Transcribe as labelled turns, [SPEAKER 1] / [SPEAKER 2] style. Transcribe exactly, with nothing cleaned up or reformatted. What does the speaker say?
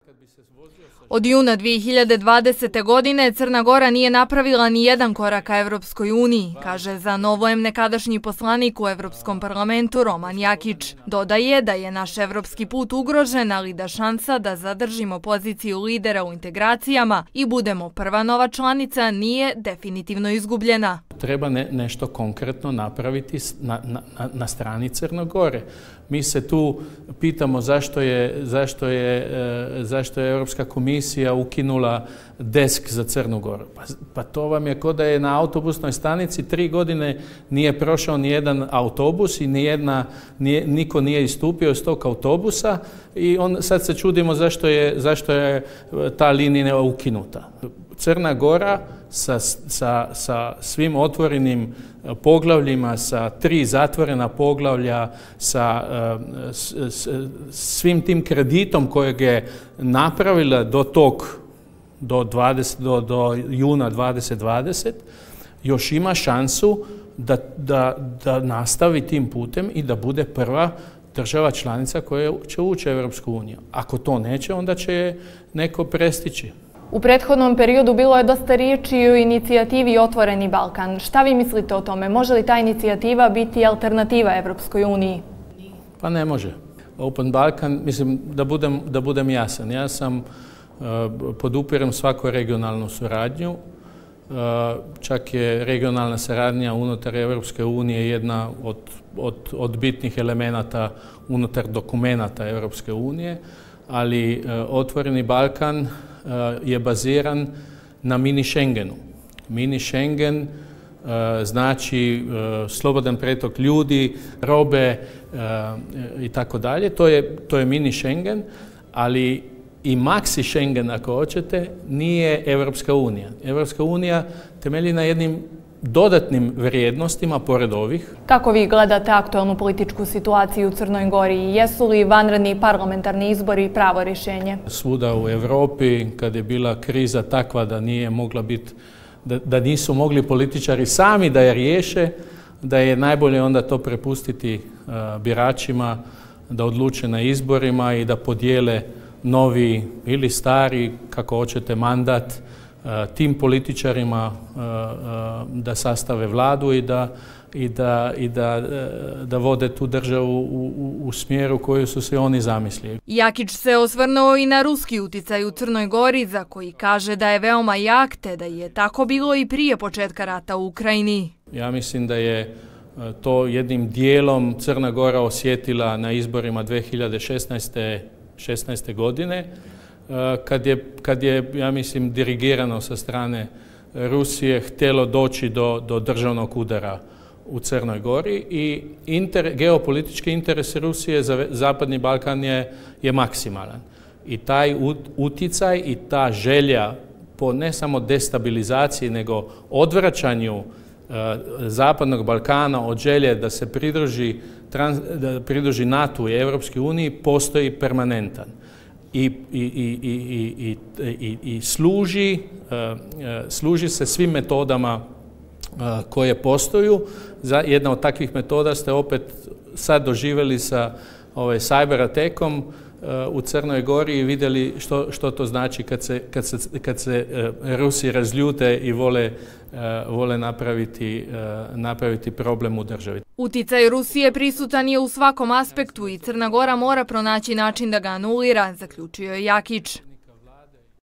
[SPEAKER 1] Od juna dvije hiljade dvadesete. godine Crna Gora nije napravila ni jedan korak ka Evropskoj uniji, kaže za Novojem nekadašnji poslanik u Evropskom parlamentu Roman Jakić. Dodaje da je naš evropski put ugrožen, ali da šansa da zadržimo poziciju lidera u integracijama i budemo prva nova članica nije definitivno izgubljena.
[SPEAKER 2] Treba ne, nešto konkretno napraviti na, na, na strani Crne Gore. Mi se tu pitamo zašto je, zašto je, zašto je Europska komisija ukinula desk za Crnu Goru. Pa, pa to vam je kao da je na autobusnoj stanici tri godine nije prošao ni jedan autobus i nijedna, nije, niko nije istupio iz tog autobusa i on, sad se čudimo zašto je, zašto je ta linija ukinuta. Crna Gora sa, sa, sa svim otvorenim poglavljima, sa tri zatvorena poglavlja, sa s, s, svim tim kreditom kojeg je napravila do tog, do, dvadeset, do, do juna dvadeset dvadeset, još ima šansu da, da, da nastavi tim putem i da bude prva država članica koja će ući u Europsku uniju. Ako to neće, onda će je neko prestići.
[SPEAKER 1] U prethodnom periodu bilo je dosta riječi o inicijativi Otvoreni Balkan. Šta vi mislite o tome? Može li ta inicijativa biti alternativa Evropskoj uniji?
[SPEAKER 2] Pa ne može. Open Balkan, mislim da budem, da budem jasan. Ja sam, uh, podupirem svaku regionalnu suradnju. Uh, čak je regionalna suradnja unutar Evropske unije jedna od, od, od bitnih elemenata unutar dokumenata Evropske unije, ali uh, Otvoreni Balkan je baziran na mini Schengenu. Mini Schengen uh, znači uh, slobodan pretok ljudi, robe uh, i tako dalje. To je, to je mini Schengen, ali i maxi Schengen, ako hoćete, nije Evropska unija. Evropska unija temelji na jednim dodatnim vrijednostima pored ovih.
[SPEAKER 1] Kako vi gledate aktualnu političku situaciju u Crnoj Gori? Jesu li vanredni parlamentarni izbori pravo rješenje?
[SPEAKER 2] Svuda u Europi, kad je bila kriza takva da nije mogla biti, da, da nisu mogli političari sami da je riješe, da je najbolje onda to prepustiti uh, biračima, da odluče na izborima i da podijele novi ili stari, kako hoćete, mandat tim političarima da sastave vladu i da, i da, i da, da vode tu državu u, u, u smjeru koju su se oni zamislili.
[SPEAKER 1] Jakić se osvrnuo i na ruski uticaj u Crnoj Gori, za koji kaže da je veoma jak, te da je tako bilo i prije početka rata u Ukrajini.
[SPEAKER 2] Ja mislim da je to jednim dijelom Crna Gora osjetila na izborima dvije hiljade šesnaeste. godine, Kad je, kad je, ja mislim, dirigirano sa strane Rusije htjelo doći do, do državnog udara u Crnoj Gori i inter, geopolitički interes Rusije za Zapadni Balkan je, je maksimalan. I taj utjecaj i ta želja po ne samo destabilizaciji, nego odvraćanju uh, Zapadnog Balkana od želje da se pridruži, trans, da pridruži NATO i Europskoj uniji postoji permanentan. I, i, i, i, i, i služi, služi se svim metodama koje postoju. Jedna od takvih metoda ste opet sad doživjeli sa ovaj, cyber attackom u Crnoj Gori i vidjeli što, što to znači kad se, kad se, kad se Rusi razljute i vole, vole napraviti, napraviti problem u državi.
[SPEAKER 1] Uticaj Rusije prisutan je u svakom aspektu i Crna Gora mora pronaći način da ga anulira, zaključio je Jakić.